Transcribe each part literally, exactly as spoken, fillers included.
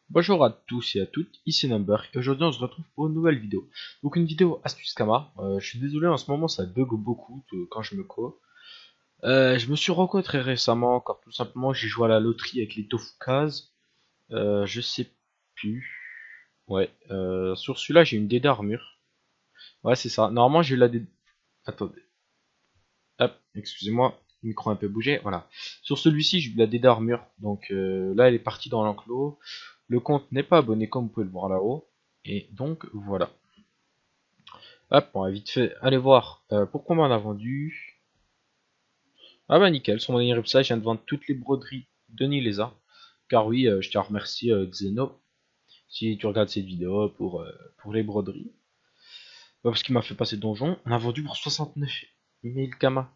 Bonjour à tous et à toutes, ici Number et aujourd'hui on se retrouve pour une nouvelle vidéo. Donc une vidéo astuce Kama. Euh, je suis désolé en ce moment ça bug beaucoup de- quand je me co. Euh, je me suis reco très récemment car tout simplement j'ai joué à la loterie avec les Tofukas. Euh, je sais plus. Ouais. Euh, sur celui-là j'ai une dé d'armure. Ouais c'est ça. Normalement j'ai eu la dé. Attendez. Hop, excusez-moi. Le micro a un peu bougé. Voilà. Sur celui-ci j'ai eu la dé d'armure. Donc euh, là elle est partie dans l'enclos. Le compte n'est pas abonné comme vous pouvez le voir là-haut. Et donc voilà. Hop, on va vite fait aller voir euh, pourquoi on m'en a vendu. Ah bah nickel, sur mon anniversaire, je viens de vendre toutes les broderies de Nilesa. Car oui, euh, je te remercie euh, Xeno, si tu regardes cette vidéo pour, euh, pour les broderies. Bah, parce qu'il m'a fait passer le donjon. On a vendu pour soixante-neuf mille Kama.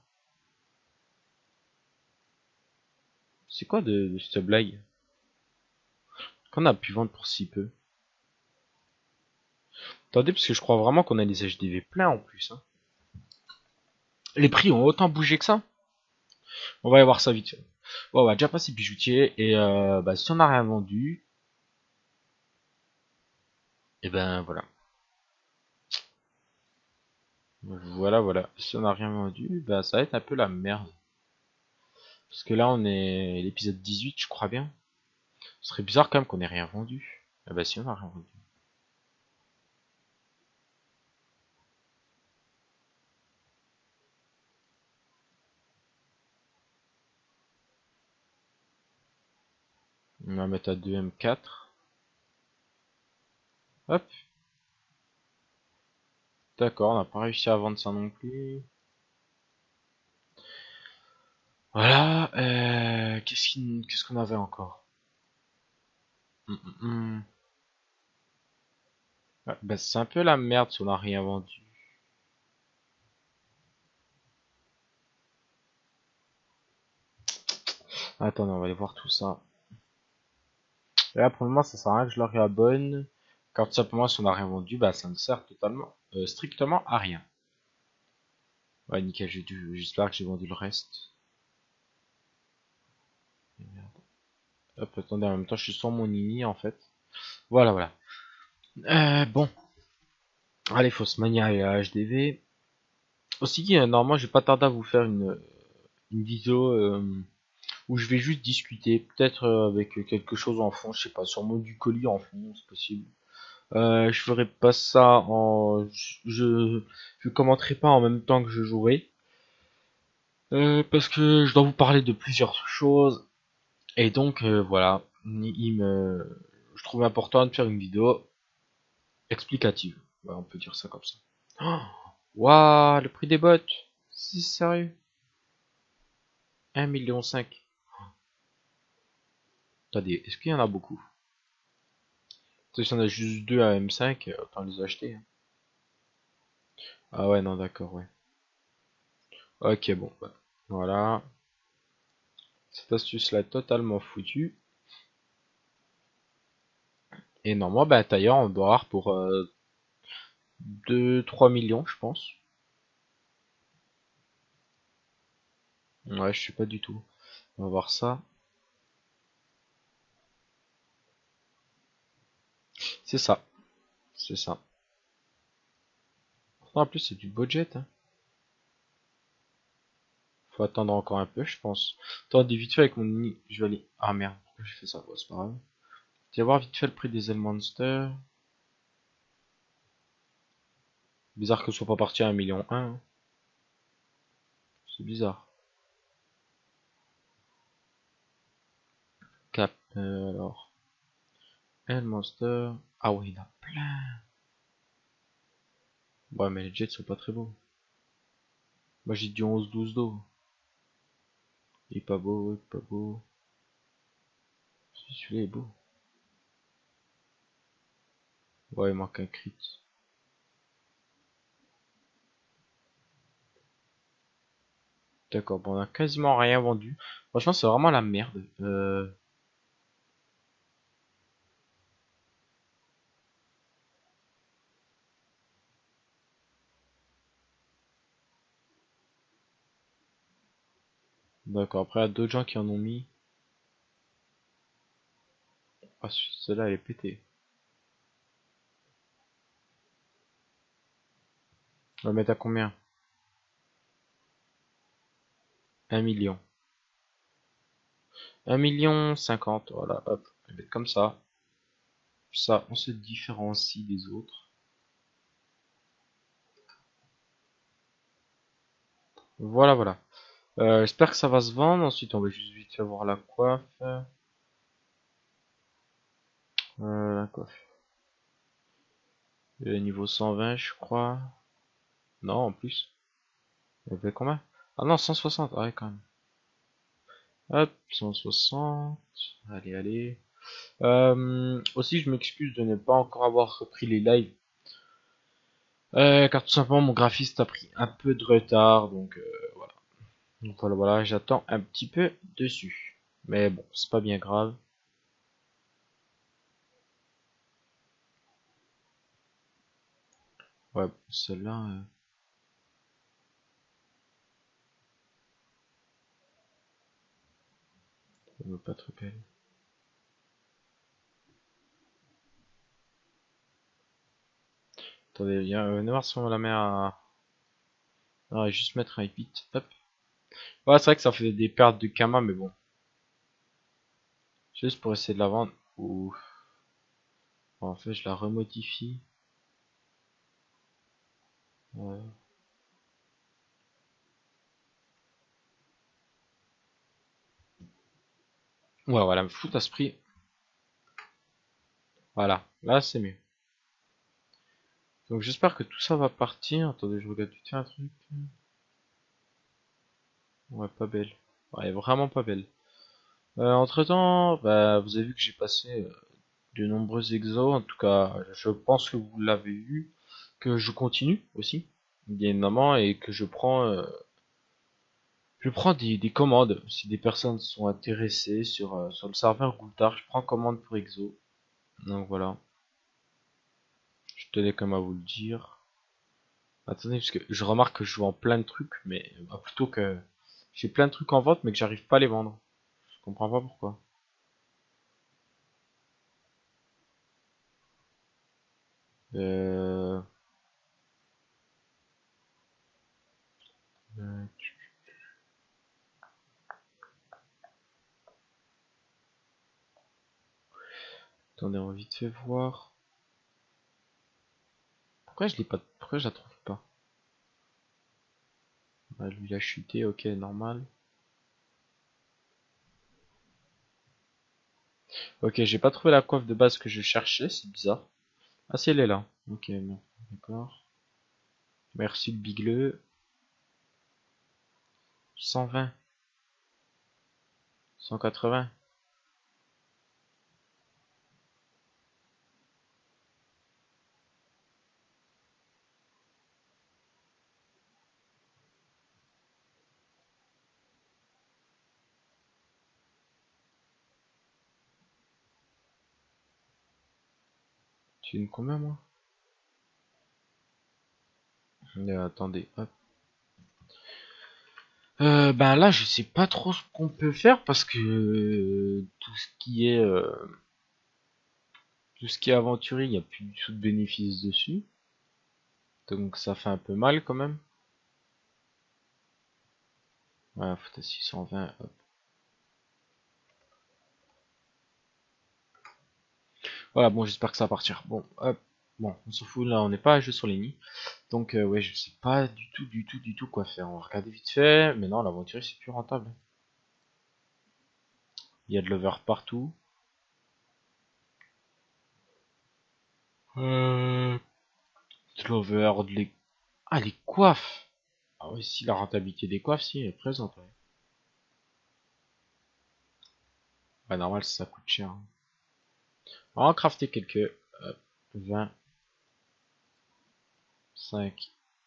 C'est quoi de, de cette blague? Qu'on a pu vendre pour si peu? Attendez, parce que je crois vraiment qu'on a les H D V pleins en plus. Hein. Les prix ont autant bougé que ça? On va y voir ça vite fait. Bon, on va déjà passer bijoutier. Et euh, bah, si on n'a rien vendu, et ben voilà. Voilà, voilà. Si on n'a rien vendu, bah ça va être un peu la merde. Parce que là, on est l'épisode dix-huit, je crois bien. Ce serait bizarre quand même qu'on ait rien vendu. Ah bah si, on a rien vendu. On va mettre à deux M quatre. Hop. D'accord, on n'a pas réussi à vendre ça non plus. Voilà. Euh, qu'est-ce qu'il- qu'est-ce qu'on avait encore? Hum, hum, hum. Ouais, bah c'est un peu la merde si on n'a rien vendu. Attends, on va aller voir tout ça. Et là, pour le moment, ça sert à rien que je leur réabonne. Car tout simplement, si on n'a rien vendu, bah ça ne sert totalement, euh, strictement à rien. Ouais, nickel, j'ai dû, j'espère que j'ai vendu le reste. Hop, attendez, en même temps, je suis sur mon Nini, en fait. Voilà, voilà. Euh, bon. Allez, faut se manier à H D V. Aussi, euh, normalement, je vais pas tarder à vous faire une, une vidéo euh, où je vais juste discuter, peut-être euh, avec quelque chose en fond, je sais pas, sûrement du colis en fond, c'est possible. Euh, je ferai pas ça en... Je, je commenterai pas en même temps que je jouerai. Euh, parce que je dois vous parler de plusieurs choses. Et donc, euh, voilà. Il me... Je trouve important de faire une vidéo explicative. Ouais, on peut dire ça comme ça. Oh, waouh, le prix des bottes. C'est sérieux. un million cinq. Attendez, est-ce qu'il y en a beaucoup? Si y en a juste deux à M cinq, euh, autant les acheter. Hein. Ah ouais, non, d'accord, ouais. Ok, bon, bah, voilà. Cette astuce-là est totalement foutue. Et normalement, bah, tailleur, on doit avoir pour euh, deux trois millions, je pense. Ouais, je sais pas du tout. On va voir ça. C'est ça, c'est ça. En plus, c'est du budget, hein. Faut attendre encore un peu, je pense. Attendez, vite fait avec mon... ni- Je vais aller... Ah merde, pourquoi j'ai fait ça? Bon, c'est pas grave. Je vais voir vite fait le prix des Monster. Bizarre que ce soit pas parti à un million un. Hein. C'est bizarre. Cap, euh, alors. Monster. Ah oui, il y en a plein. Ouais, mais les jets sont pas très beaux. Moi j'ai du onze douze d'eau. Il est pas beau, il est pas beau. Si, celui-là est beau. Ouais, il manque un crit. D'accord, bon, on a quasiment rien vendu. Franchement, c'est vraiment la merde. Euh... D'accord, après, il y a d'autres gens qui en ont mis. Ah, celle-là, elle est pétée. On va mettre à combien? Un million. Un million cinquante, voilà, hop. On va mettre comme ça. Ça, on se différencie des autres. Voilà, voilà. Euh, j'espère que ça va se vendre. Ensuite, on va juste vite fait voir la coiffe. Euh, la coiffe. Euh, niveau cent vingt, je crois. Non, en plus. Il y avait combien? Ah non, cent soixante. Ah ouais, quand même. Hop, cent soixante. Allez, allez. Euh, aussi, je m'excuse de ne pas encore avoir repris les lives. Euh, car tout simplement, mon graphiste a pris un peu de retard. Donc, euh, voilà. Donc voilà, voilà, j'attends un petit peu dessus. Mais bon, c'est pas bien grave. Ouais, celle-là, euh, elle va pas trop belle. Attendez, viens, euh, venez voir si on la met à... On va juste mettre un huit. Hop. Ouais, c'est vrai que ça fait des pertes de Kama, mais bon. Juste pour essayer de la vendre. Ou bon, en fait, je la remodifie. Ouais, ouais, voilà, me fout à ce prix. Voilà, là c'est mieux. Donc j'espère que tout ça va partir. Attendez, je regarde vite fait un truc. Ouais, pas belle. Ouais, vraiment pas belle. Euh, entre temps, bah, vous avez vu que j'ai passé euh, de nombreux exos. En tout cas, je pense que vous l'avez vu. Que je continue aussi, bien évidemment, et que je prends, euh, je prends des, des commandes. Si des personnes sont intéressées sur, euh, sur le serveur Goultard, je prends commande pour exo. Donc voilà, je tenais comme à vous le dire. Attendez, parce que je remarque que je vends plein de trucs, mais bah, plutôt que j'ai plein de trucs en vente, mais que j'arrive pas à les vendre. Je comprends pas pourquoi. Euh... euh, Attendez, on va vite fait voir. Pourquoi je l'ai pas, pourquoi je la trouve pas? Ah, lui il a chuté, ok, normal. Ok, j'ai pas trouvé la coiffe de base que je cherchais, c'est bizarre. Ah si elle est là. Ok, bon, d'accord. Merci le bigleux. cent vingt, cent quatre-vingts. Tu une combien moi? Euh, attendez, hop. Euh, ben là, je sais pas trop ce qu'on peut faire parce que euh, tout ce qui est euh, tout ce qui est aventurier, il n'y a plus du tout de bénéfices dessus. Donc ça fait un peu mal quand même. Voilà, faut à six cent vingt. Hop. Voilà, bon, j'espère que ça va partir. Bon, hop. Bon, on s'en fout, là, on n'est pas à jeu sur les nids. Donc, euh, ouais, je sais pas du tout, du tout, du tout quoi faire. On va regarder vite fait. Mais non, l'aventurier, c'est plus rentable. Il y a de l'over partout. Euh, de l'over, de les... Ah, les coiffes. Ah oui, si, la rentabilité des coiffes, si, elle est présente. Ouais, ouais normal, ça coûte cher, hein. On va en crafter quelques. Hop, vingt, cinq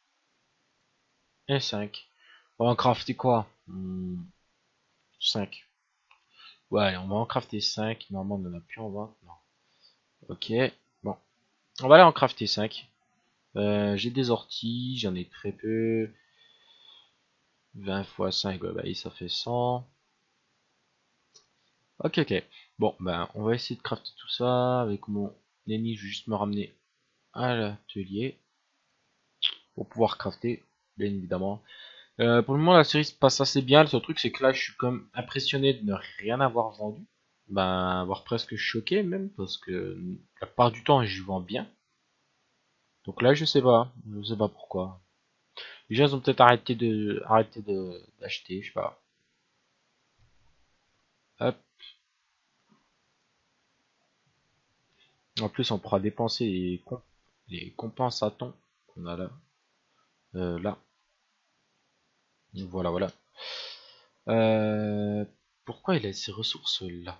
et cinq. On va en crafter quoi? Hmm, cinq. Ouais, on va en crafter cinq. Normalement, on en a plus en vente. Non. Ok. Bon. On va aller en crafter cinq. Euh, j'ai des orties, j'en ai très peu. vingt fois cinq, ouais, bah, ça fait cent. Ok, ok. Bon, ben, on va essayer de crafter tout ça avec mon ennemi. Je vais juste me ramener à l'atelier pour pouvoir crafter, bien évidemment. Euh, pour le moment, la série se passe assez bien. Le seul truc, c'est que là, je suis comme impressionné de ne rien avoir vendu. Ben, avoir presque choqué même, parce que la part du temps, j'y vends bien. Donc là, je sais pas. Je sais pas pourquoi. Les gens ont peut-être arrêté de, arrêté de, d'acheter, je sais pas. Hop. En plus, on pourra dépenser les, comp les compensatons qu'on a là. Euh, là. Voilà, voilà. Euh, pourquoi il a ces ressources là?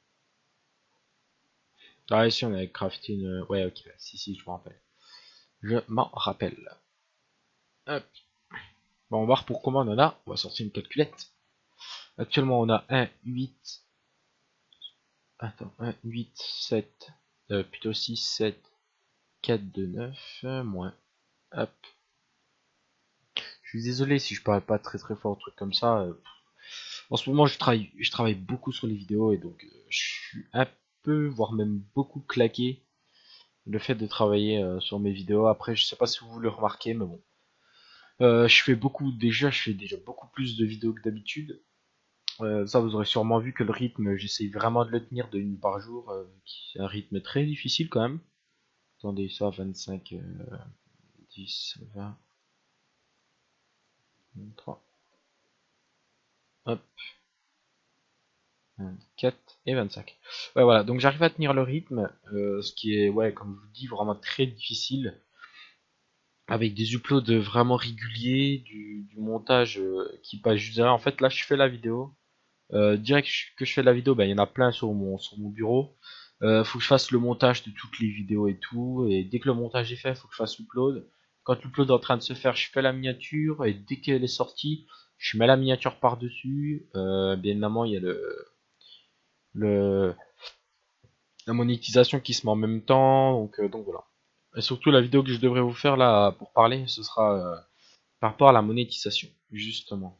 Ah, ici, on avait crafté une. Ouais, ok. Si, si, je me rappelle. Je m'en rappelle. Hop. Bon, on va voir pour combien on en a. On va sortir une calculette. Actuellement, on a un, huit. Attends, un, huit, sept. Euh, plutôt six, sept, quatre, deux, neuf. euh, moins. Hop. Je suis désolé si je parle pas très très fort, truc comme ça. euh, En ce moment, je travaille, je travaille beaucoup sur les vidéos et donc euh, je suis un peu, voire même beaucoup claqué le fait de travailler euh, sur mes vidéos. Après, je sais pas si vous le remarquez, mais bon. Euh, je fais beaucoup, déjà, je fais déjà beaucoup plus de vidéos que d'habitude. Euh, ça, vous aurez sûrement vu que le rythme, j'essaye vraiment de le tenir de une par jour, euh, qui est un rythme très difficile quand même. Attendez, ça, vingt-cinq, euh, dix, vingt, vingt-trois, hop, vingt-quatre et vingt-cinq. Ouais, voilà, donc j'arrive à tenir le rythme, euh, ce qui est, ouais, comme je vous dis, vraiment très difficile, avec des uploads vraiment réguliers, du, du montage euh, qui passe juste derrière. En fait, là, je fais la vidéo. Euh, direct que je fais la vidéo, ben, il y en a plein sur mon, sur mon bureau. Euh, faut que je fasse le montage de toutes les vidéos et tout. Et dès que le montage est fait, faut que je fasse l'upload. Quand l'upload est en train de se faire, je fais la miniature. Et dès qu'elle est sortie, je mets la miniature par-dessus. Euh, bien évidemment, il y a le, le, la monétisation qui se met en même temps. Donc, euh, donc voilà. Et surtout, la vidéo que je devrais vous faire là pour parler, ce sera euh, par rapport à la monétisation, justement.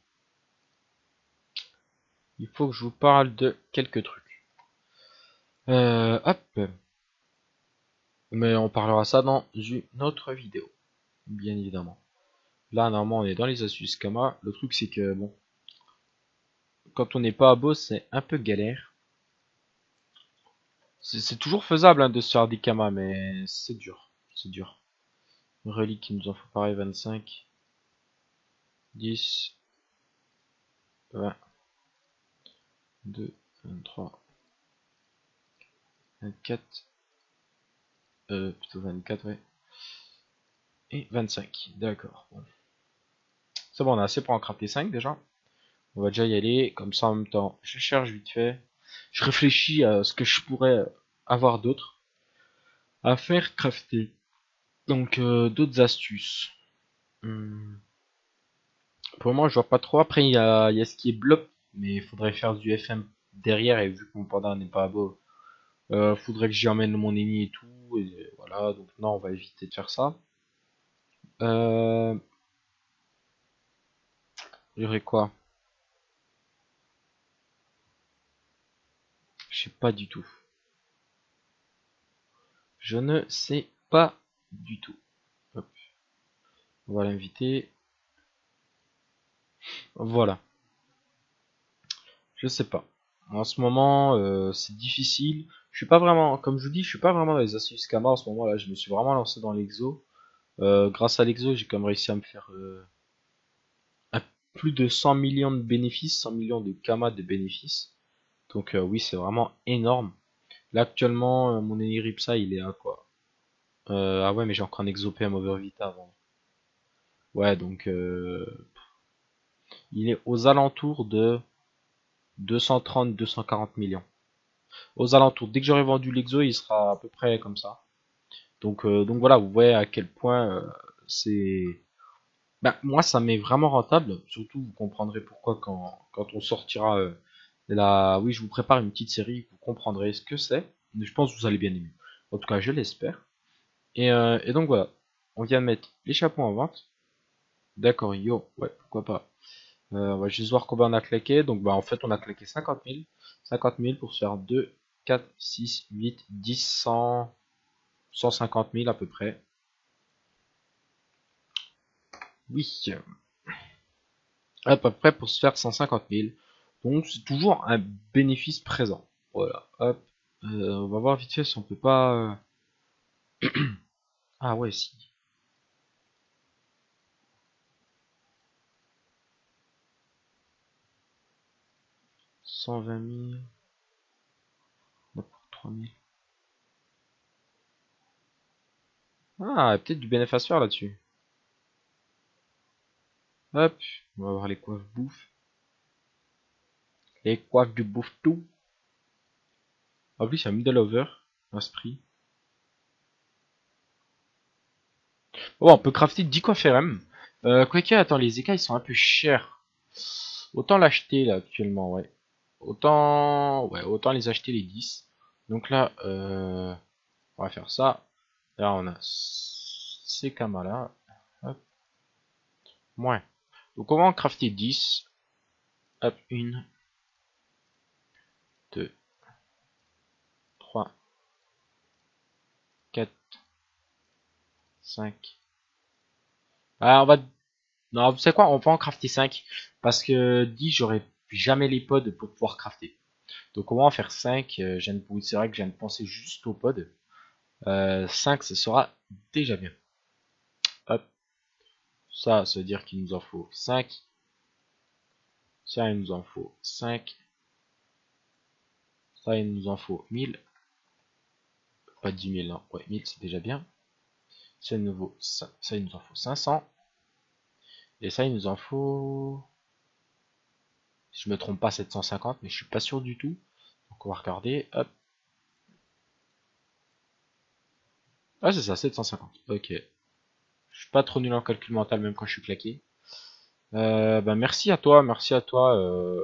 Il faut que je vous parle de quelques trucs. Euh, hop. Mais on parlera ça dans une autre vidéo, bien évidemment. Là, normalement, on est dans les astuces Kama. Le truc, c'est que, bon, quand on n'est pas à boss, c'est un peu galère. C'est toujours faisable hein, de se faire des Kama, mais c'est dur. C'est dur. Relique, il nous en faut pareil, vingt-cinq, dix, vingt, deux, vingt-trois, vingt-quatre, euh, plutôt vingt-quatre, ouais. Et vingt-cinq, d'accord. Bon. C'est bon, on a assez pour en crafter cinq déjà. On va déjà y aller, comme ça en même temps, je cherche vite fait. Je réfléchis à ce que je pourrais avoir d'autre à faire crafter. Donc euh, d'autres astuces. Hmm. Pour moi, je vois pas trop. Après, il y a, il y a ce qui est bloc, mais il faudrait faire du F M derrière. Et vu que mon panda n'est pas beau, euh, faudrait que j'y emmène mon ennemi et tout. Et voilà, donc non, on va éviter de faire ça. Euh, il y aurait quoi? Je sais pas du tout. Je ne sais pas du tout. Hop, on va l'inviter. Voilà. Je sais pas. En ce moment, euh, c'est difficile. Je suis pas vraiment, comme je vous dis, je suis pas vraiment dans les astuces Kama en ce moment là. Je me suis vraiment lancé dans l'exo. Euh, grâce à l'exo, j'ai quand même réussi à me faire euh, un- plus de cent millions de bénéfices, cent millions de Kama de bénéfices. Donc euh, oui, c'est vraiment énorme. Là actuellement, euh, mon Eniripsa, il est à quoi? Euh, ah ouais, mais j'ai encore un exo P M Overvita avant. Ouais, donc euh, il est aux alentours de deux cent trente, deux cent quarante millions. Aux alentours. Dès que j'aurai vendu l'exo, il sera à peu près comme ça. Donc, euh, donc voilà, vous voyez à quel point euh, c'est. Ben, moi, ça m'est vraiment rentable. Surtout, vous comprendrez pourquoi quand, quand on sortira euh, la. Oui, je vous prépare une petite série, vous comprendrez ce que c'est. Mais je pense que vous allez bien aimer. En tout cas, je l'espère. Et, euh, et donc voilà, on vient de mettre les chapeaux en vente. D'accord, yo, ouais, pourquoi pas. Euh, on va juste voir combien on a claqué. Donc bah en fait on a claqué cinquante mille. cinquante mille pour se faire deux, quatre, six, huit, dix, cent, cent cinquante mille à peu près. Oui, à peu près pour se faire cent cinquante mille. Donc c'est toujours un bénéfice présent. Voilà, hop. Euh, on va voir vite fait si on peut pas... euh, Ah ouais, si. cent vingt mille. On a pour trois mille. Ah, peut-être du bénéfice à se faire là-dessus. Hop, on va voir les coiffes bouffe. Les coiffes du bouffe tout. En plus, il y a un middle over à ce prix. Bon, on peut crafter dix coiffes R M. Euh, Quoique, attends, les écailles sont un peu chers. Autant l'acheter là actuellement, ouais. Autant, ouais, autant les acheter les dix. Donc là, euh, on va faire ça. Là, on a ces kamas là. Hop, ouais. Donc on va en crafter dix. Hop, une, deux, trois, quatre, cinq. Ah, on va... Non, vous savez quoi, on va en crafter cinq. Parce que dix, j'aurais jamais les pods pour pouvoir crafter. Donc on va en faire cinq. Euh, c'est vrai que je viens de penser juste aux pods. Euh, cinq, ce sera déjà bien. Hop, ça, ça veut dire qu'il nous en faut cinq. Ça, il nous en faut cinq. Ça, il nous en faut mille. Pas dix mille, non. Ouais, mille, c'est déjà bien. Ça, il nous, vaut, ça, ça, il nous en faut cinq cents. Et ça, il nous en faut... Si je me trompe pas, sept cent cinquante, mais je suis pas sûr du tout. Donc on va regarder. Hop. Ah, c'est ça, sept cent cinquante. Ok. Je suis pas trop nul en calcul mental, même quand je suis claqué. Euh, bah, merci à toi, merci à toi, euh,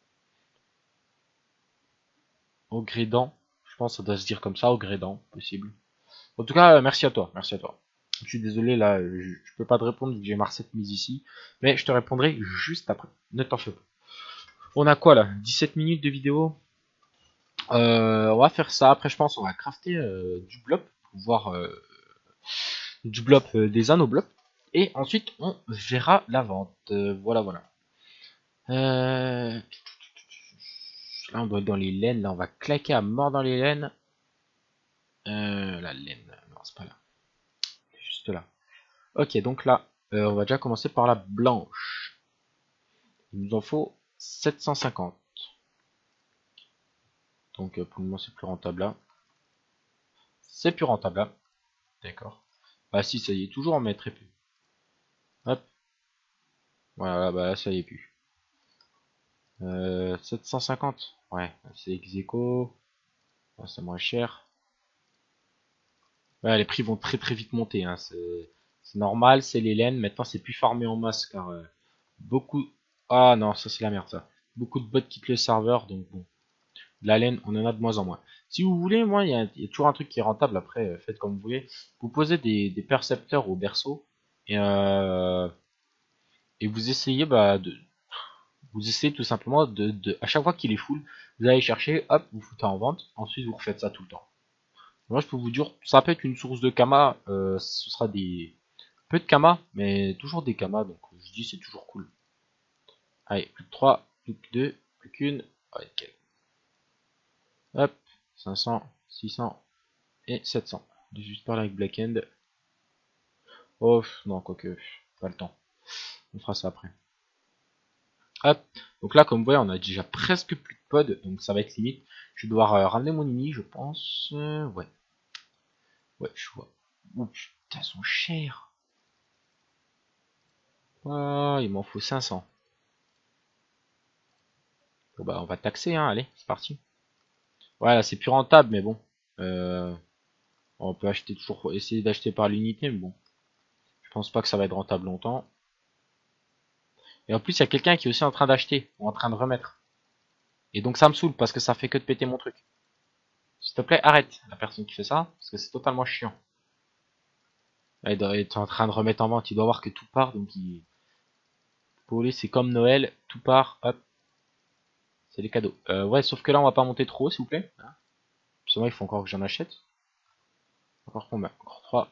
au Grédan. Je pense que ça doit se dire comme ça, au Grédan, possible. En tout cas, euh, merci à toi, merci à toi. Je suis désolé, là, je, je peux pas te répondre vu que j'ai ma recette mise ici. Mais je te répondrai juste après. Ne t'en fais pas. On a quoi là? dix-sept minutes de vidéo. Euh, on va faire ça. Après, je pense on va crafter euh, du blob pour voir euh, du blob, euh, des anneaux blob. Et ensuite, on verra la vente. Euh, voilà, voilà. Euh, Là, on doit être dans les laines. Là, on va claquer à mort dans les laines. Euh, la laine. Non, c'est pas là. C'est juste là. Ok, donc là, euh, on va déjà commencer par la blanche. Il nous en faut sept cent cinquante. Donc euh, pour le moment, c'est plus rentable là. C'est plus rentable là. D'accord. Bah si, ça y est, toujours en met très peu. Hop. Voilà, bah là, ça y est plus. Euh, sept cent cinquante. Ouais, c'est ex aequo. Ouais, c'est moins cher. Ouais, les prix vont très très vite monter. Hein. C'est normal, c'est les laines. Maintenant, c'est plus farmé en masse car euh, beaucoup. Ah non, ça c'est la merde ça. Beaucoup de bots quittent le serveur, donc bon. De la laine, on en a de moins en moins. Si vous voulez, moi, il y, y, a toujours un truc qui est rentable. Après, euh, faites comme vous voulez. Vous posez des, des percepteurs au berceau et, euh, et vous essayez bah, de, vous essayez tout simplement de, de à chaque fois qu'il est full, vous allez chercher, hop, vous foutez en vente. Ensuite, vous refaites ça tout le temps. Moi, je peux vous dire, ça peut être une source de kama. Euh, ce sera des peu de kama, mais toujours des kama. Donc, je dis, c'est toujours cool. Allez, plus que trois, plus que deux, plus qu'une. Ok. Hop, cinq cents, six cents et sept cents. Je vais juste parler avec Black End. Oh, non, quoique, pas le temps. On fera ça après. Hop, donc là, comme vous voyez, on a déjà presque plus de pod, donc ça va être limite. Je vais devoir euh, ramener mon ini, je pense. Euh, ouais. Ouais, je vois. Oh putain, ils sont chers. Ah, il m'en faut cinq cents. Bon bah, on va taxer, hein, allez, c'est parti. Voilà, c'est plus rentable, mais bon. Euh, on peut acheter toujours, essayer d'acheter par l'unité, mais bon. Je pense pas que ça va être rentable longtemps. Et en plus, il y a quelqu'un qui est aussi en train d'acheter, ou en train de remettre. Et donc ça me saoule, parce que ça fait que de péter mon truc. S'il te plaît, arrête, la personne qui fait ça, parce que c'est totalement chiant. Là, il doit être en train de remettre en vente, il doit voir que tout part, donc il... Pour lui, c'est comme Noël, tout part, hop, c'est les cadeaux. Euh, ouais, sauf que là, on va pas monter trop haut, s'il vous plaît. Hein. Parce que moi, il faut encore que j'en achète. Encore combien? Encore trois.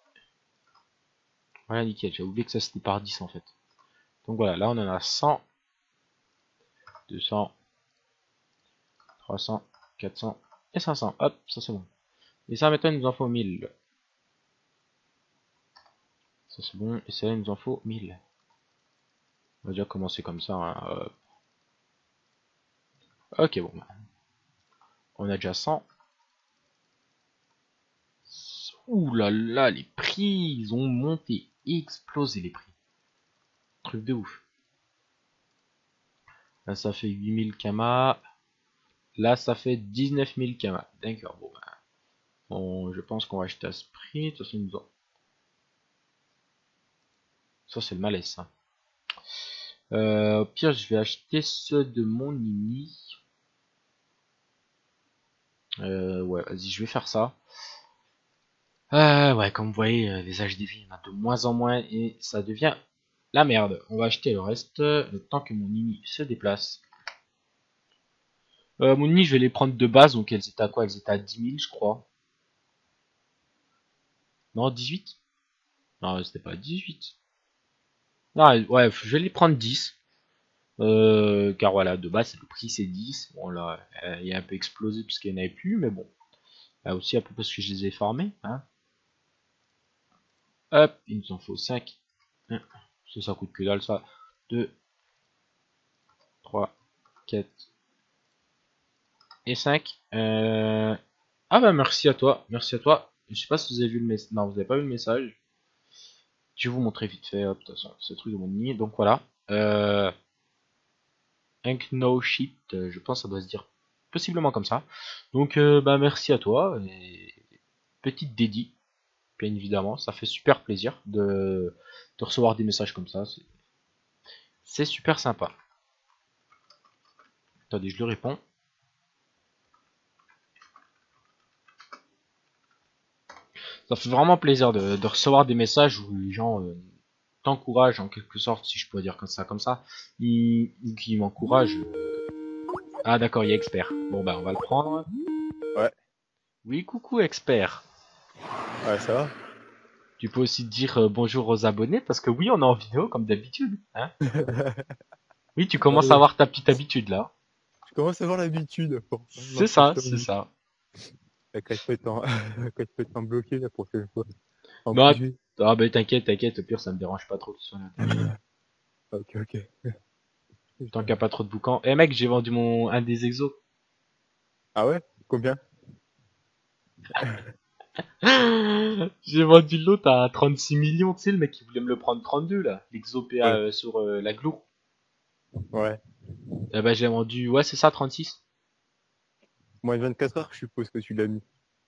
Voilà, nickel. J'ai oublié que ça c'était par dix en fait. Donc voilà, là on en a cent, deux cents, trois cents, quatre cents et cinq cents. Hop, ça c'est bon. Et ça maintenant il nous en faut mille. Ça c'est bon. Et ça il nous en faut mille. On va déjà commencer comme ça. Hein. Ok, bon. On a déjà cent. Ouh là là, les prix, ils ont monté, explosé les prix. Truc de ouf. Là ça fait huit mille kamas. Là ça fait dix-neuf mille kamas. D'accord, bon bah. Bon, je pense qu'on va acheter à ce prix. De toute façon, ils nous ont... Ça c'est le malaise ça. Euh, au pire, je vais acheter ceux de mon Nini. Euh, ouais, vas-y, je vais faire ça. Euh, ouais, comme vous voyez, euh, les H D V, il y en a de moins en moins et ça devient la merde. On va acheter le reste le temps que mon Nini se déplace. Euh, mon Nini, je vais les prendre de base, donc elles étaient à quoi? Elles étaient à dix mille, je crois. Non, dix-huit? Non, c'était pas dix-huit. Non, ouais, je vais les prendre dix. Euh, car voilà, de base, le prix c'est dix. Bon, là, euh, il a un peu explosé puisqu'il n'y en avait plus, mais bon. Là aussi, à peu parce que je les ai formés. Hein. Hop, il nous en faut cinq. un, ça, ça coûte que dalle, ça. deux, trois, quatre et cinq. Euh... Ah bah merci à toi, merci à toi. Je sais pas si vous avez vu le message. Non, vous avez pas vu le message. Je vais vous montrer vite fait, hop, de toute façon, ce truc de mon nid. Donc voilà. Euh... Ink no shit, je pense que ça doit se dire possiblement comme ça. Donc euh, bah merci à toi. Et petite dédie, bien évidemment. Ça fait super plaisir de, de recevoir des messages comme ça. C'est super sympa. Attendez, je lui réponds. Ça fait vraiment plaisir de, de recevoir des messages où les gens euh, t'encouragent en quelque sorte, si je peux dire comme ça, comme ça. Ils, qui m'encouragent. Ah d'accord, il y a expert. Bon bah on va le prendre. Ouais, Oui, coucou expert. ouais, ça va. Tu peux aussi dire euh, bonjour aux abonnés parce que oui, on est en vidéo comme d'habitude. Hein, oui, tu commences à Ouais, avoir ta petite habitude là. je commence à avoir l'habitude. Bon, C'est maintenant, je ça, c'est t'avoue. ça. Quand je peux t'en, quand je peux t'en bloquer la prochaine fois. En Non, privé. ah bah t'inquiète, t'inquiète, au pire ça me dérange pas trop que tu sois là, t'inquiète. Ok, ok. Tant qu'il n'y a pas trop de boucans. Eh mec, j'ai vendu mon un des exos. Ah ouais? Combien? J'ai vendu l'autre à trente-six millions, tu sais, le mec qui voulait me le prendre trente-deux là, l'exo P A Ouais. euh, sur euh, la Glour. Ouais. Eh ben j'ai vendu, ouais c'est ça, trente-six. Moins de vingt-quatre heures, je suppose que tu l'as mis.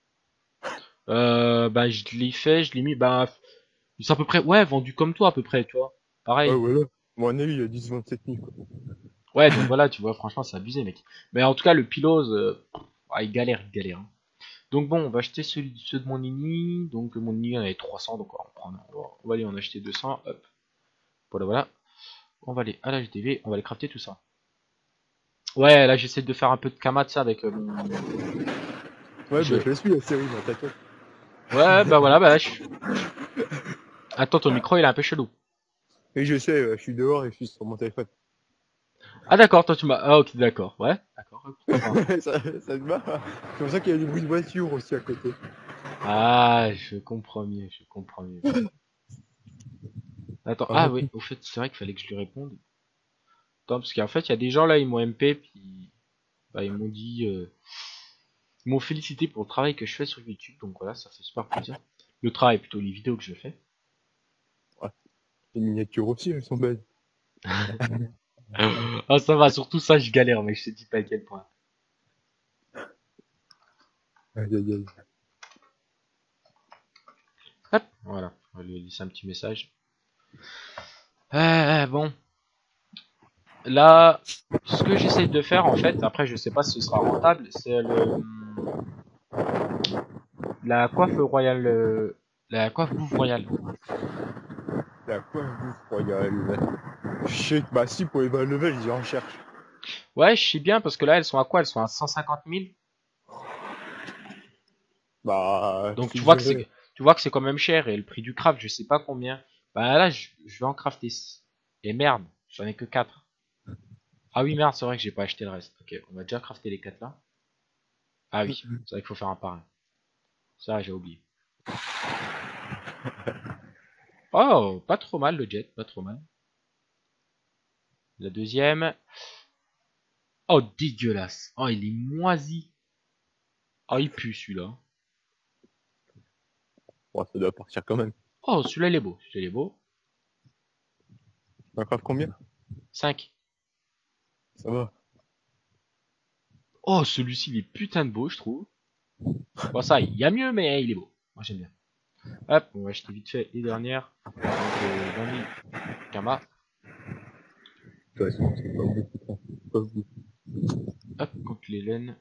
Euh, bah je l'ai fait, je l'ai mis, bah c'est à peu près, ouais, vendu comme toi à peu près, tu vois. Ouais, Pareil. voilà. Mon avis, il a dix vingt-sept mille, quoi. Ouais, donc voilà, tu vois, franchement c'est abusé mec. Mais en tout cas le Pilose, euh, ah, il galère, il galère. Hein. Donc bon, on va acheter celui, ceux de mon Nini, donc mon Nini il y en avait trois cents, donc on va, en prendre, on va, on va aller en acheter deux cents, hop. Voilà, voilà. On va aller à la G T V, on va aller crafter tout ça. Ouais, là j'essaie de faire un peu de kama, ça avec euh, mon Ouais, bah, jeu. je la suis, la série, mais t'inquiète. Ouais, bah voilà, bah je... Attends, ton micro il est un peu chelou. Et je sais, euh, je suis dehors et je suis sur mon téléphone. Ah d'accord, toi tu m'as... Ah ok, d'accord, ouais, d'accord, ouais, pourquoi pas. ça, ça te va? C'est pour ça qu'il y a du bruit de voiture aussi à côté. Ah, je comprends mieux, je comprends mieux. Attends, Ah, ah oui, au fait, c'est vrai qu'il fallait que je lui réponde. Attends, parce qu'en fait, il y a des gens là, ils m'ont M P, puis bah, ils m'ont dit... euh, Ils m'ont félicité pour le travail que je fais sur YouTube, donc voilà, ça fait super plaisir. Le travail, plutôt les vidéos que je fais. ouais. Les miniatures aussi, elles sont belles. Ah ça va, surtout ça, je galère, mais je te dis pas à quel point. Aïe, aïe, aïe. Hop, voilà, on va lui laisser un petit message. Euh, bon, là, ce que j'essaye de faire en fait, après je sais pas si ce sera rentable, c'est le la coiffe royale, euh, la coiffe bouffe royale. La quoi, bouffe royale? Je sais que, bah si, pour les bas level, ils en cherchent. Ouais, je sais bien, parce que là, elles sont à quoi? Elles sont à cent cinquante mille. Bah, Donc tu si vois que c'est, j'avais... tu vois que c'est quand même cher, et le prix du craft, je sais pas combien. Bah là, je, je vais en crafter six. Et merde, j'en ai que quatre. Ah oui, merde, c'est vrai que j'ai pas acheté le reste. Ok, on va déjà crafter les quatre là. Ah oui, c'est vrai qu'il faut faire un par un. Ça, j'ai oublié. Oh, pas trop mal le jet, pas trop mal. La deuxième. Oh, dégueulasse. Oh, il est moisi. Oh, il pue celui-là. Bon, ça doit partir quand même. Oh, celui-là, il est beau. Celui-là, il est beau. T'en craves combien? Cinq. Ça va. Oh, celui-ci, il est putain de beau, je trouve. Bon, ça, il y a mieux, mais il est beau. Moi, j'aime bien. Hop, on va acheter vite fait les dernières. Donc, euh, vingt mille Kama. De toute façon, c'est pas beaucoup. Pas beaucoup. Hop, contre les laines.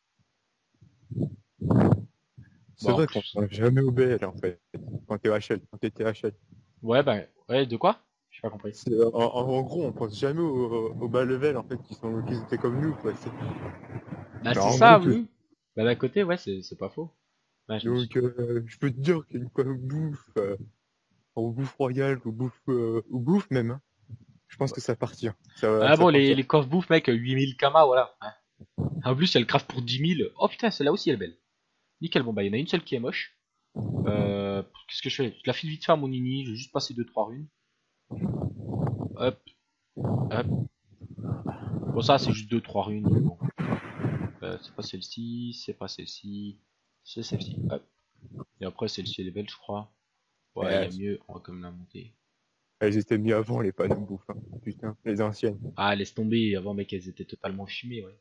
Bon, C'est en vrai qu'on plus. prend jamais au B L, en fait. Quand t'es H L, quand t'es H L. Ouais, bah, ouais, de quoi? J'ai pas compris. C'est, en, en, en gros, on pense jamais au, au bas level, en fait, qui sont, qui étaient comme nous, quoi. C'est- Bah, Mais c'est en ça, gros, que- oui. Bah, d'un côté, ouais, c'est c'est pas faux. Ouais, je me suis. donc, euh, je peux te dire qu'une fois bouffe, euh, ou bouffe royale, ou bouffe, euh, ou bouffe même, hein, je pense que ça partira. Ça, va- Ah ça bon, les, partira. les coffres bouffe, mec, huit mille Kama, voilà. Ouais. En plus, elle craft pour dix mille. Oh putain, celle-là aussi, elle est belle. Nickel, bon, bah, il y en a une seule qui est moche. Euh, qu'est-ce que je fais? Je la file vite fait à mon nini, je vais juste passer deux trois runes. Hop, hop. Bon, ça, c'est juste deux trois runes, mais bon. Euh, c'est pas celle-ci, c'est pas celle-ci, c'est celle-ci. Hop. Et après, celle-ci, elle est belle, je crois. Ouais, il y Eh, a mieux, on va quand même la monter. elles étaient mieux avant, les panneaux de bouffe, hein. Putain, les anciennes. Ah, laisse tomber, avant, mec, elles étaient totalement fumées, ouais.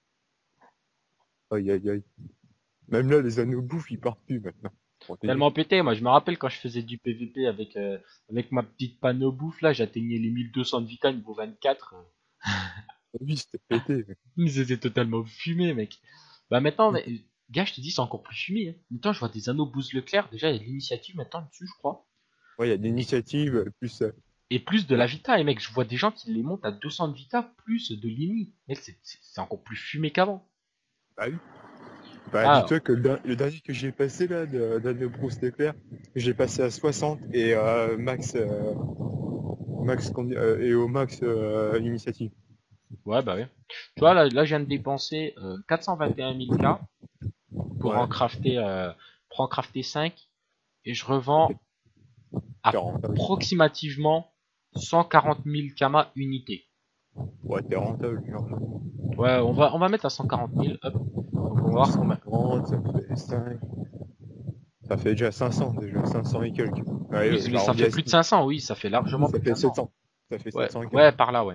Aïe, aïe, aïe. Même là, les anneaux bouffe, ils partent plus, maintenant. Pour te dire. Tellement pété, moi, je me rappelle quand je faisais du P V P avec, euh, avec ma petite panneau bouffe, là, j'atteignais les mille deux cents de Vita niveau vingt-quatre. Oui, c'était pété, mais- Ils étaient totalement fumés, mec. Bah maintenant, mais, gars, je te dis, c'est encore plus fumé. Hein. Maintenant, je vois des anneaux Boost Leclerc. Déjà, il y a de l'initiative maintenant dessus, je crois. Ouais, il y a des initiatives, euh, plus, euh, Et plus de la Vita. Et mec, je vois des gens qui les montent à deux cents de Vita, plus de l'Ini. Mec, c'est c'est- c'est encore plus fumé qu'avant. bah oui. Bah, Ah, dis-toi que le, der- le dernier que j'ai passé, là, de, d'anneaux Bruce Leclerc, j'ai passé à soixante et, euh, max, euh, max, condi- euh, et au max, euh, initiative. ouais, bah ouais. Tu vois, là, là je viens de dépenser euh, quatre cent vingt et un mille K pour en Ouais, crafter, euh, pour en crafter cinq. Et je ça fait revends rentable. approximativement cent quarante mille Kama unité. Ouais, t'es rentable, genre. Ouais, on va, on va mettre à cent quarante mille. Hop. Donc on va voir combien. cent quarante, ça fait cinq. Ça fait déjà cinq cents, déjà, cinq cents et quelques. Ouais, Oui, euh, mais ça j'arrondis fait à plus de six. cinq cents, oui, ça fait largement Ça plus de fait cinq cents. sept cents. Ça fait Ouais, sept cents et quelques. ouais, par là, ouais.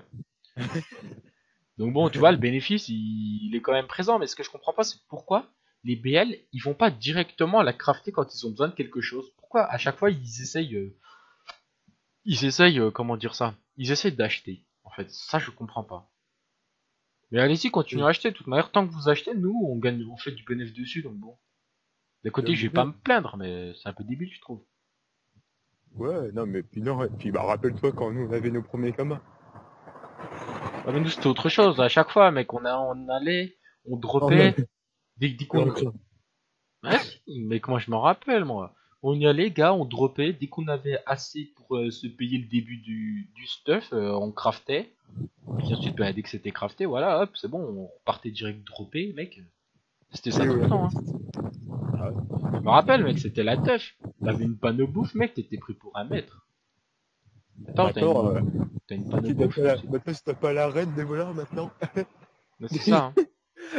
Donc bon, tu vois, le bénéfice, il, il est quand même présent, mais ce que je comprends pas, c'est pourquoi les B L, ils vont pas directement la crafter quand ils ont besoin de quelque chose. Pourquoi à chaque fois ils essayent, euh, ils essayent, euh, comment dire ça? Ils essayent d'acheter. En fait, ça je comprends pas. Mais allez-y, continuez à acheter. De toute manière, tant que vous achetez, nous, on gagne, on fait du bénéfice dessus, donc bon. D'un côté, je vais pas Ouais, me plaindre, mais c'est un peu débile, je trouve. ouais, non, mais puis non, et puis bah rappelle-toi quand nous on avait nos premiers kamas. Ouais, mais nous, c'était autre chose. À chaque fois, mec, on, a, on allait, on Oh non, dropait, dès, dès mais qu'on, encore. ouais, si, mais comment je m'en rappelle, moi. On y allait, gars, on dropait. Dès qu'on avait assez pour euh, se payer le début du, du stuff, euh, on craftait. Puis ensuite, bah, dès que c'était crafté, voilà, hop, c'est bon, on partait direct dropper, mec. C'était ça Oui, tout le ouais. temps, hein. Ah ouais. Je me rappelle, mec, c'était la teuf. T'avais une panneau bouffe, mec, t'étais pris pour un maître. Attends, t'as Maintenant, euh, une, t'as une panneau si t'as pas bouffe, la, c'est bon. maintenant, si t'as pas la reine des voleurs maintenant. Mais c'est ça, hein.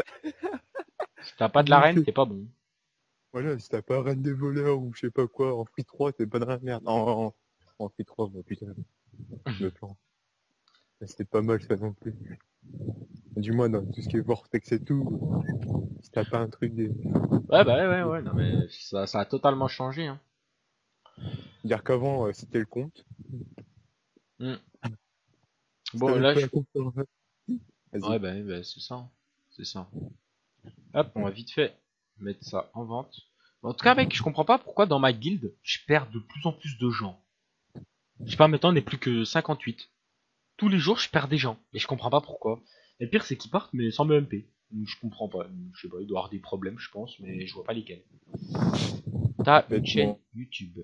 Si t'as pas de l'arène, Donc, t'es pas bon. voilà, si t'as pas reine des voleurs ou je sais pas quoi, en free trois, t'es pas dans la merde. En, en, en free trois, bah, putain, je me plante. Mais c'était pas mal ça non plus. Du moins dans tout ce qui est vortex et tout, si t'as pas un truc des... Ouais, bah ouais, ouais, ouais, non, mais ça, ça a totalement changé, hein. Dire qu'avant, euh, c'était le compte. Hmm. Si Bon, t'avais là, pas je... la compte, vas-y. Ouais, bah, bah c'est ça, hein. C'est ça. Hop, on va vite fait mettre ça en vente. En tout cas, mec, je comprends pas pourquoi dans ma guilde, je perds de plus en plus de gens. Je sais pas, maintenant on n'est plus que cinquante-huit. Tous les jours je perds des gens, et je comprends pas pourquoi. Et le pire c'est qu'ils partent mais sans me M P. Donc, je comprends pas, je sais pas, il doit y avoir des problèmes je pense, mais je vois pas lesquels. T'as une chaîne Bêtement. YouTube.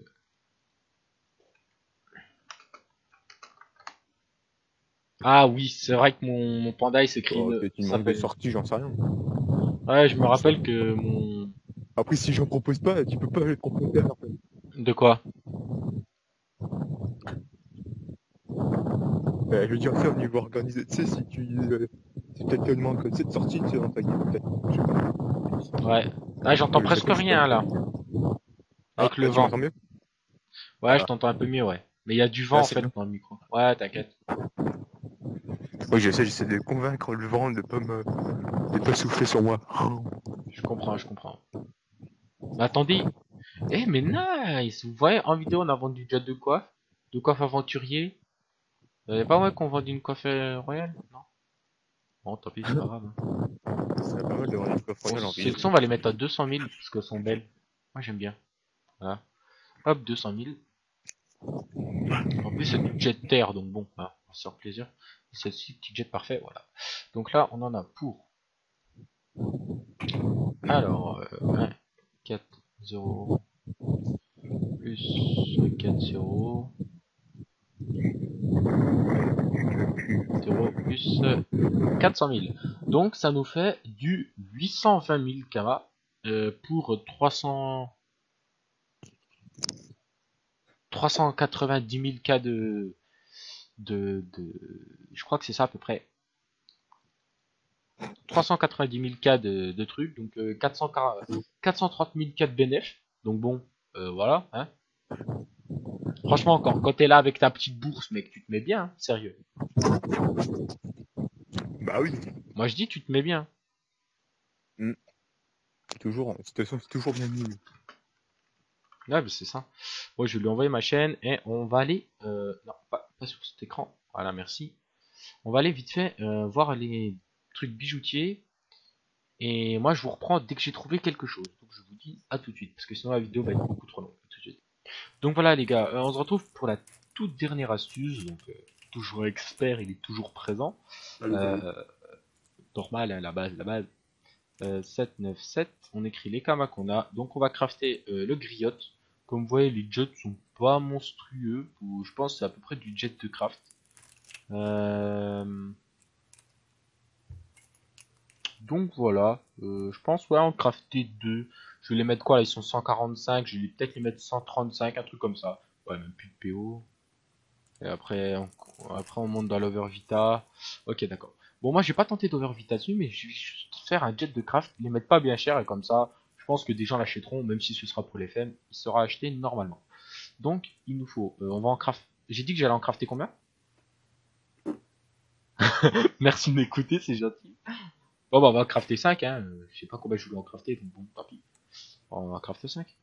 Ah oui, c'est vrai que mon, mon panda il s'écrit Oh, une... peut-être une manque de s'appelle... sortie, j'en sais rien. Ouais, je me rappelle que mon... Après, si j'en propose pas, tu peux pas les proposer à personne. De quoi? Euh, je veux dire ça au niveau organisé. Tu sais, si tu. Euh, si quelqu'un demande que cette sortie, tu sais, dans ta game, peut-être. Je sais pas. Ouais. Ah, j'entends Moi, je sais presque pas si t'as rien une là, game. Ah, avec le là, tu vent. m'entends mieux? Ouais, je Ah, t'entends un peu mieux, ouais. Mais il y a du vent là, en c'est fait bien. dans le micro. Ouais, t'inquiète. Moi, j'essaie, j'essaie de convaincre le vent de pas me. de pas souffler sur moi. Je comprends, je comprends. Mais attendez. Eh, mais nice! Vous voyez, en vidéo, on a vendu déjà deux coiffes. Deux coiffes aventuriers. Vous avez pas ouais qu'on vend une coiffe euh, royale? Non? Bon, tant pis, c'est pas grave, hein. C'est pas mal de voir les Bon, coffres en c'est vidéo. le son, on va les mettre à deux cent mille parce qu'elles sont belles. Moi, j'aime bien. Voilà. Hop, deux cent mille. En plus, c'est du jet terre, donc bon, hein, on se sort plaisir. Celle-ci, petit jet parfait, voilà. Donc là, on en a pour. Alors, euh, un, quatre, zéro, plus quatre, zéro, zéro, plus quatre cent mille. Donc, ça nous fait du huit cent vingt mille kamas euh, pour trois cents, trois cent quatre-vingt-dix mille K de, de, de. Je crois que c'est ça à peu près. trois cent quatre-vingt-dix mille K de, de trucs, donc euh, quatre cent, quatre cent trente mille K de bénéf. Donc bon, euh, voilà. Hein. Franchement, quand, quand t'es là avec ta petite bourse, mec, tu te mets bien, hein, sérieux. Bah oui. Moi je dis, tu te mets bien. Mm. Toujours, de toute façon, c'est toujours bien mieux. Ouais, bah, c'est ça. Moi, je vais lui envoyer ma chaîne et on va aller. Euh, non, pas, pas sur cet écran. Voilà, merci. On va aller vite fait euh, voir les trucs bijoutiers. Et moi, je vous reprends dès que j'ai trouvé quelque chose. Donc, je vous dis à tout de suite. Parce que sinon, la vidéo va être beaucoup trop longue. À tout de suite. Donc, voilà, les gars. Euh, on se retrouve pour la toute dernière astuce. Donc, euh, toujours expert, il est toujours présent. Salut, salut. Euh, normal, hein, la base, la base. Euh, sept, neuf, sept. On écrit les kamas qu'on a. Donc, on va crafter euh, le griotte. Comme vous voyez, les jets sont pas monstrueux. Je pense que c'est à peu près du jet de craft. Euh... Donc voilà, euh, je pense ouais en crafter deux. Je vais les mettre quoi là, ils sont cent quarante-cinq, je vais peut-être les mettre cent trente-cinq, un truc comme ça. Ouais, même plus de P O. Et après on, après on monte dans l'Overvita. Ok, d'accord. Bon, moi j'ai pas tenté d'Overvita dessus, mais je vais juste faire un jet de craft, les mettre pas bien cher et comme ça, je pense que des gens l'achèteront, même si ce sera pour les femmes, il sera acheté normalement. Donc il nous faut, euh, on va en craft. J'ai dit que j'allais en crafter combien? Merci de m'écouter, c'est gentil. Bon bah on va en crafter cinq, hein. Euh, Je sais pas combien je voulais en crafter, donc bon, tant pis. On va crafter cinq.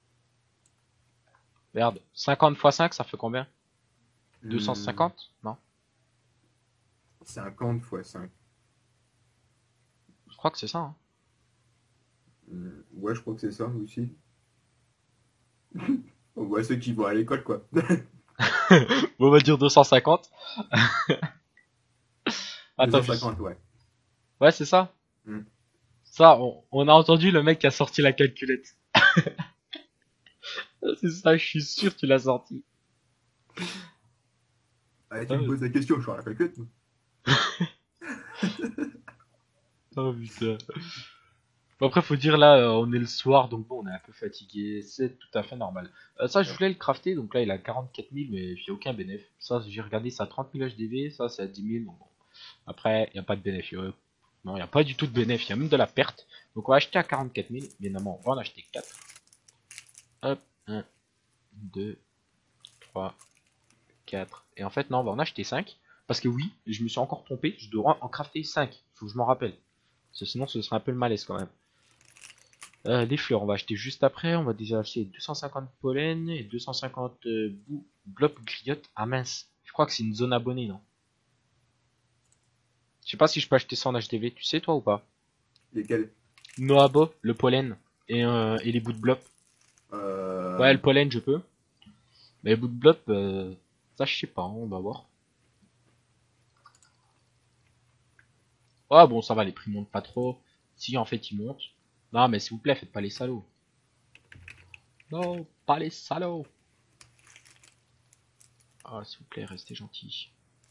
Merde, cinquante fois cinq, ça fait combien? Hmm, deux cent cinquante? Non? cinquante fois cinq. Je crois que c'est ça, hein. Hmm, ouais, je crois que c'est ça aussi. On voit ceux qui vont à l'école, quoi. Bon, on va dire deux cent cinquante. Attends, juste. deux cent cinquante, ouais. Ouais, c'est ça. Hmm. Ça, on, on a entendu le mec qui a sorti la calculette. C'est ça, je suis sûr que tu l'as sorti. Allez, tu me Oh, poses la question, je suis à la calculette. oh, putain. Bon, après, faut dire là, euh, on est le soir, donc bon, on est un peu fatigué. C'est tout à fait normal. Euh, ça, je Ouais. voulais le crafter, donc là, il a quarante-quatre mille, mais j'ai aucun bénéf. Ça, j'ai regardé, ça a trente mille H D V, ça, c'est à dix mille, donc bon. Après, il n'y a pas de bénéf. euh, Non, il n'y a pas du tout de bénéf, il y a même de la perte. Donc, on va acheter à quarante-quatre mille. Bien évidemment, on va en acheter quatre. Hop, un, deux, trois, quatre. Et en fait, non, on va en acheter cinq. Parce que oui, je me suis encore trompé, je dois en crafter cinq. Faut que je m'en rappelle. Parce que sinon, ce serait un peu le malaise quand même. Euh, les fleurs, on va acheter juste après. On va déjà acheter deux cent cinquante pollen et deux cent cinquante euh, bou- blocs griottes. Ah mince, je crois que c'est une zone abonnée, non? Je sais pas si je peux acheter ça en H D V, tu sais toi ou pas? Lesquels? Noabo, le pollen et, euh, et les bouts de blops. Ouais, Euh... le pollen, je peux. Mais les bouts de blops, euh... Ça, je sais pas, on va voir. Ah bon, ça va, les prix montent pas trop. Si, en fait, ils montent. Non, mais s'il vous plaît, faites pas les salauds. Non, pas les salauds. Ah, s'il vous plaît, restez gentils.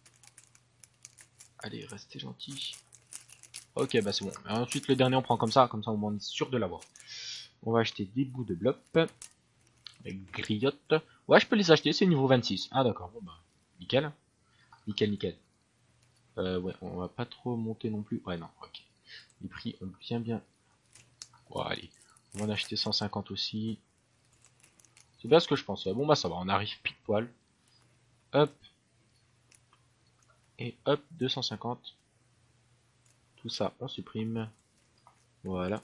Allez, restez gentils. Ok, bah c'est bon. Et ensuite, le dernier, on prend comme ça. Comme ça, au moins, on est sûr de l'avoir. On va acheter des bouts de bloc. Griotte. Ouais, je peux les acheter, c'est niveau vingt-six. Ah, d'accord. Bon, bah, nickel. Nickel, nickel. Euh, ouais, on va pas trop monter non plus. Ouais, non, ok. Les prix ont bien, bien. Bon, allez. On va en acheter cent cinquante aussi. C'est bien ce que je pense. Bon, bah, ça va. On arrive pile poil. Hop. Et hop, deux cent cinquante. Tout ça, on supprime. Voilà.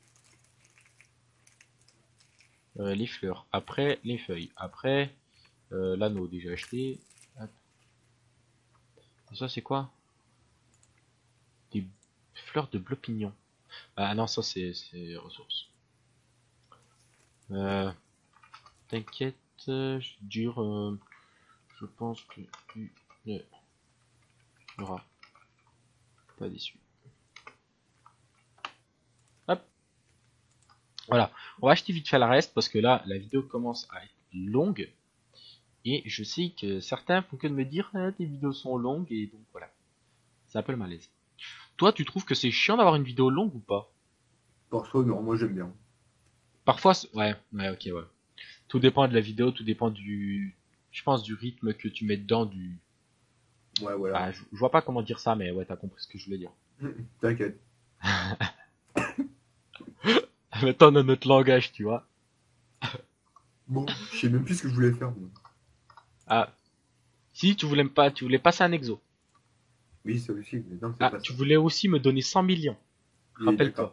Euh, les fleurs. Après, les feuilles. Après, euh, l'anneau déjà acheté. Hop. Et ça, c'est quoi? Des fleurs de bleu-pignon. Ah non, ça, c'est ressources. Euh, T'inquiète, je dure. Euh, je pense que tu ne seras pas déçu. Hop. Voilà. On va acheter vite fait la reste parce que là, la vidéo commence à être longue. Et je sais que certains font que de me dire ah, tes vidéos sont longues et donc voilà. C'est un peu le malaise. Toi, tu trouves que c'est chiant d'avoir une vidéo longue ou pas? Perso, non, moi j'aime bien. Parfois, ouais, ouais, ok, ouais. Tout dépend de la vidéo, tout dépend du, je pense, du rythme que tu mets dedans, du. Ouais, voilà. Ah, je, je vois pas comment dire ça, mais ouais, t'as compris ce que je voulais dire. T'inquiète. Maintenant, dans notre langage, tu vois. Bon, je sais même plus ce que je voulais faire. Moi. Ah, si tu voulais pas, tu voulais passer un exo. Oui, ça aussi, mais non, c'est Ah, pas tu ça. voulais aussi me donner cent millions. Oui, d'accord. Rappelle-toi.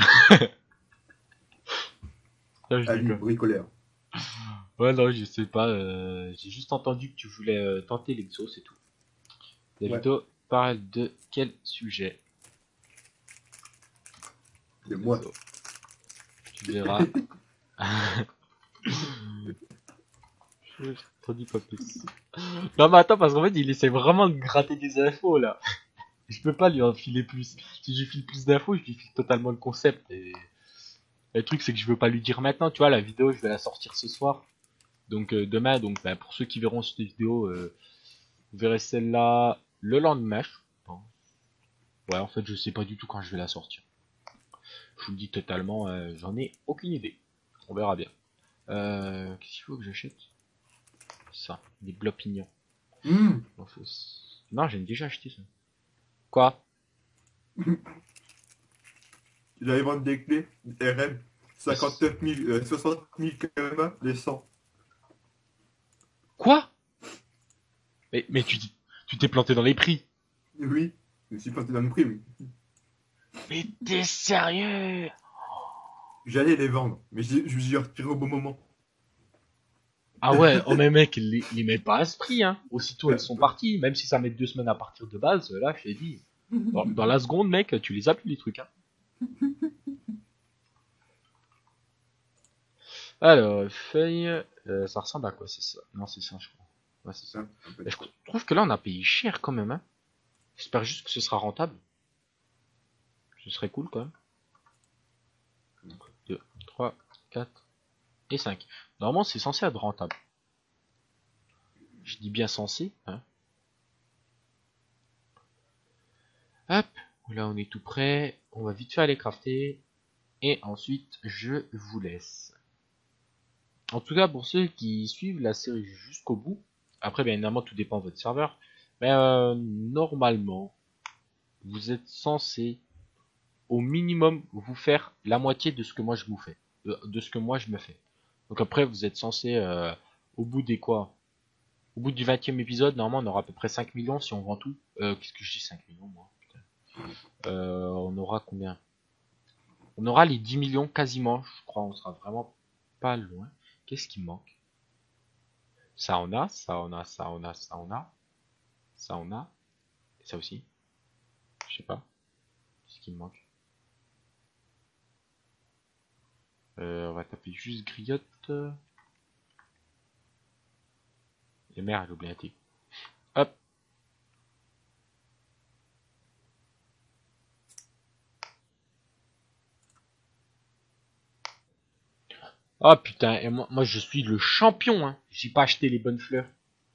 Là, je Ali, déconne. bricoleur. Ouais, non, je sais pas. euh, J'ai juste entendu que tu voulais euh, tenter l'exo, c'est tout. La Ouais, vidéo parle de quel sujet? de moi. L'exo. Tu verras. Je t'en dis pas plus. Non, mais attends, parce qu'en fait, il essaie vraiment de gratter des infos là. Je peux pas lui en filer plus. Si je lui file plus d'infos, je lui file totalement le concept. Et le truc, c'est que je veux pas lui dire maintenant. Tu vois, la vidéo, je vais la sortir ce soir. Donc euh, demain, donc bah, pour ceux qui verront cette vidéo, euh, vous verrez celle-là le lendemain. Je pense. Ouais, en fait, je sais pas du tout quand je vais la sortir. Je vous le dis totalement, euh, j'en ai aucune idée. On verra bien. Euh, Qu'est-ce qu'il faut que j'achète? Ça, des blocs pignons. Hum, Non, faut... non, j'ai déjà acheté ça. Quoi? J'allais vendre des clés R M cinquante-neuf mille, euh, soixante mille km, les cent. Quoi? Mais, mais tu tu t'es planté dans les prix. Oui, je me suis planté dans le prix, oui. Mais t'es sérieux? J'allais les vendre, mais je je me suis retiré au bon moment. Ah ouais, oh mais mec, ils les, ils les mettent pas à ce prix, hein. Aussitôt elles Euh, sont parties, même si ça met deux semaines à partir de base, là je t'ai dit. Dans, dans la seconde, mec, tu les as plus les trucs, hein. Alors, feuille, euh, ça ressemble à quoi, c'est ça? Non, c'est ça, je crois. Ouais, c'est ça. ça, un peu. Et je trouve que là, on a payé cher quand même, hein. J'espère juste que ce sera rentable. Ce serait cool quand même. deux, trois, quatre et cinq. Normalement, c'est censé être rentable. Je dis bien censé, hein. Hop, là on est tout prêt. On va vite faire les crafter. Et ensuite, je vous laisse. En tout cas, pour ceux qui suivent la série jusqu'au bout, après, bien évidemment, tout dépend de votre serveur. Mais euh, normalement, vous êtes censé, au minimum, vous faire la moitié de ce que moi je vous fais. De, de ce que moi je me fais. Donc après, vous êtes censé, euh, au bout des quoi? Au bout du vingtième épisode, normalement, on aura à peu près cinq millions si on vend tout. Euh, qu'est-ce que je dis cinq millions, moi? Putain. Euh, on aura combien? On aura les dix millions quasiment, je crois. On sera vraiment pas loin. Qu'est-ce qui me manque? Ça on a, ça on a, ça on a, ça on a, ça on a, et ça aussi. Je sais pas. Qu'est-ce qui me manque? Euh, on va taper juste griotte. Et merde, j'ai oublié un tigre. Hop. Oh putain, et moi, moi je suis le champion, hein. J'ai pas acheté les bonnes fleurs.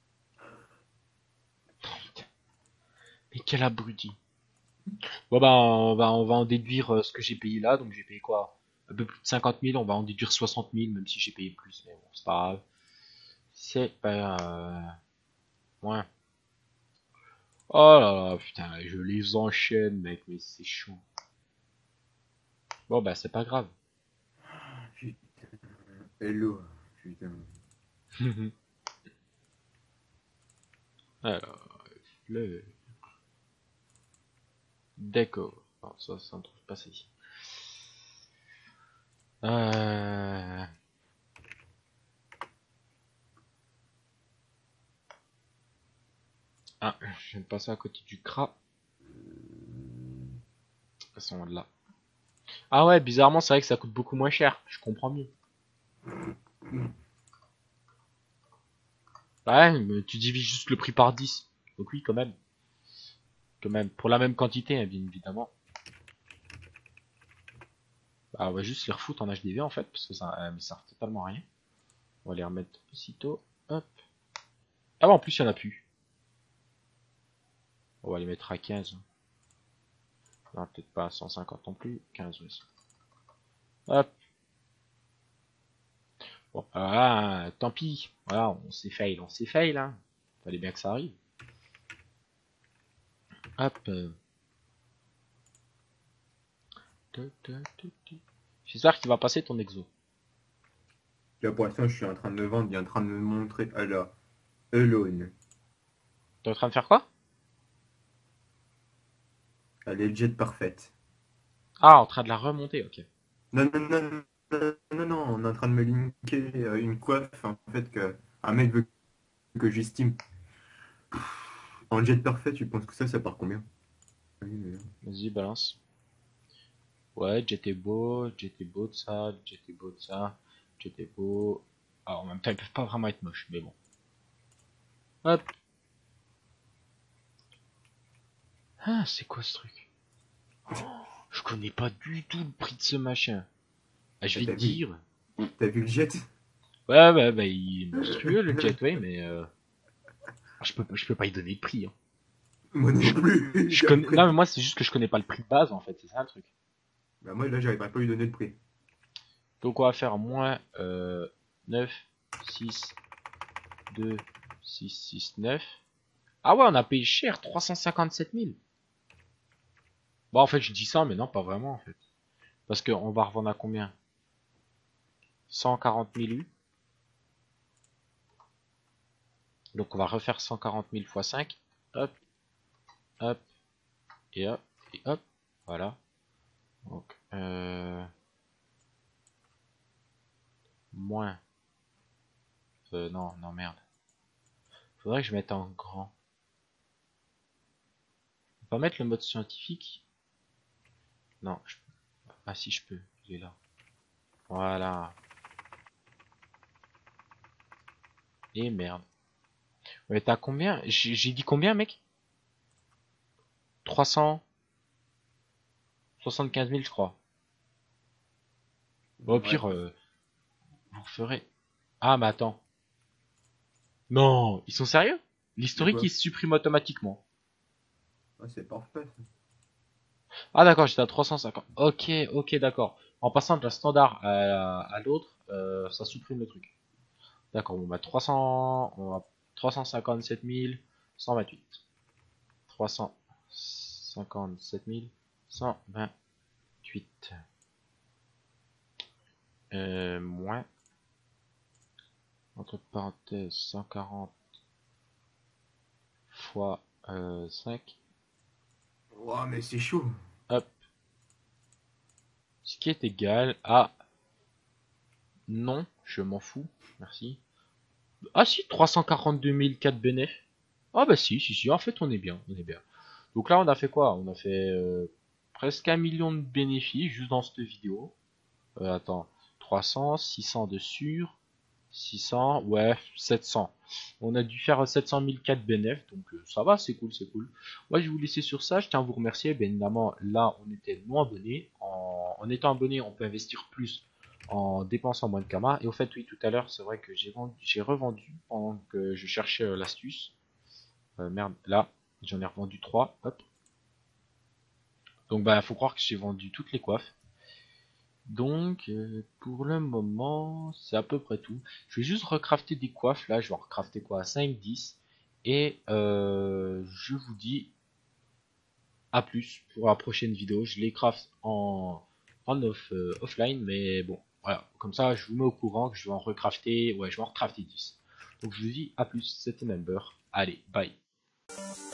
Oh, putain. Mais quel abruti. Bon bah on va, on va en déduire euh, ce que j'ai payé là, donc j'ai payé quoi? Un peu plus de cinquante mille, on va en déduire soixante mille, même si j'ai payé plus, mais bon, c'est pas grave. C'est pas grave. Ouais. Oh là là, putain, je les enchaîne, mec, mais c'est chaud. Bon bah c'est pas grave. Putain. Hello. Putain. Alors, le... D'accord. Alors, ça, ça ne trouve pas ça ici. Euh... Ah, je viens de passer à côté du cra. Elles sont là. Ah ouais, bizarrement, c'est vrai que ça coûte beaucoup moins cher. Je comprends mieux. Ouais, mais tu divises juste le prix par dix. Donc oui, quand même. Quand même. Pour la même quantité, hein, bien évidemment. Bah, on va juste les refoutre en H D V en fait, parce que ça euh, me sert totalement à rien. On va les remettre aussitôt. Hop. Ah bah en plus, il y en a plus. On va les mettre à quinze. Non, peut-être pas à cent cinquante non plus. quinze, oui. Hop. Bon, ah, tant pis. Voilà, on s'est fail, on s'est fail, hein. Fallait bien que ça arrive. Hop. J'espère qu'il va passer ton exo. Là, pour l'instant, je suis en train de me vendre, il est en train de me montrer. Alors, Alone. T'es en train de faire quoi? Elle est jet parfaite. Ah, en train de la remonter, ok. Non, non, non, non, non, non, on est en train de me linker euh, une coiffe, en fait, que un mec veut que j'estime. En jet parfait, tu penses que ça, ça part combien? Oui, mais- Vas-y, balance. Ouais, j'étais beau, j'étais beau de ça, j'étais beau de ça, j'étais beau. Alors en même temps, ils peuvent pas vraiment être moches, mais bon. Hop. Ah, c'est quoi ce truc? Je connais pas du tout le prix de ce machin. Ah, je Ah, vais te t'as vu, dire. t'as vu le jet? Ouais, ouais, bah, il est monstrueux le Jetway, mais euh, je peux, je peux pas y donner le prix. Hein. Moi non Je, plus, je j'ai un connais, prix. non, mais moi, c'est juste que je connais pas le prix de base, en fait, c'est ça le truc. Bah, moi, là, j'arriverai pas à lui donner le prix. Donc, on va faire moins euh, neuf, six, deux, six, six, neuf. Ah ouais, on a payé cher, trois cent cinquante-sept mille. Bon, en fait, je dis ça, mais non, pas vraiment, en fait. Parce qu'on va revendre à combien? cent quarante mille U. Donc, on va refaire cent quarante mille fois cinq. Hop, hop, et hop, et hop. Voilà. Donc, euh, moins. Euh, non, non, merde. Faudrait que je mette en grand. On va mettre le mode scientifique. Non, je... ah si, je peux. Il est là. Voilà. Et merde. Ouais, t'as combien? J'ai j'ai dit combien, mec? trois cent soixante-quinze mille, je crois. Bon, au Ouais, pire, euh, vous ferez. Ah, mais attends. Non, ils sont sérieux? de L'historique, quoi? il se supprime automatiquement. Ah, c'est parfait. Ah, d'accord, j'étais à trois cent cinquante. Ok, ok, d'accord. En passant de la standard à, à l'autre, euh, ça supprime le truc. D'accord, bon, bah trois cents, on va trois cent cinquante-sept mille cent vingt-huit. trois cent cinquante-sept mille cent vingt-huit. Euh, moins, entre parenthèses, cent quarante fois euh, cinq. Ouah, mais c'est chaud. Hop. Ce qui est égal à... Non, je m'en fous. Merci. Ah si, trois cent quarante-deux mille quatre bénéf. Ah bah si, si, si, en fait on est bien, on est bien. Donc là on a fait quoi? On a fait euh, presque un million de bénéfices juste dans cette vidéo. Euh, attends, trois cents, six cents de sûr. six cents, ouais, sept cents. On a dû faire sept cent mille quatre bénéf, donc euh, ça va, c'est cool, c'est cool. Moi, je vais vous laisser sur ça. Je tiens à vous remercier. Bien évidemment, là, on était non abonné. En, en étant abonné, on peut investir plus en dépensant moins de Kama. Et au fait, oui, tout à l'heure, c'est vrai que j'ai vendu, j'ai revendu pendant que je cherchais euh, l'astuce. Euh, merde, là, j'en ai revendu trois. Hop. Donc, bah, faut croire que j'ai vendu toutes les coiffes. Donc, euh, pour le moment, c'est à peu près tout. Je vais juste recrafter des coiffes. Là, je vais en recrafter quoi? cinq, dix. Et euh, je vous dis à plus pour la prochaine vidéo. Je les craft en, en off, euh, offline. Mais bon, voilà. Comme ça, je vous mets au courant que je vais en recrafter. Ouais, je vais en recrafter dix. Donc, je vous dis à plus. C'était Member. Allez, bye.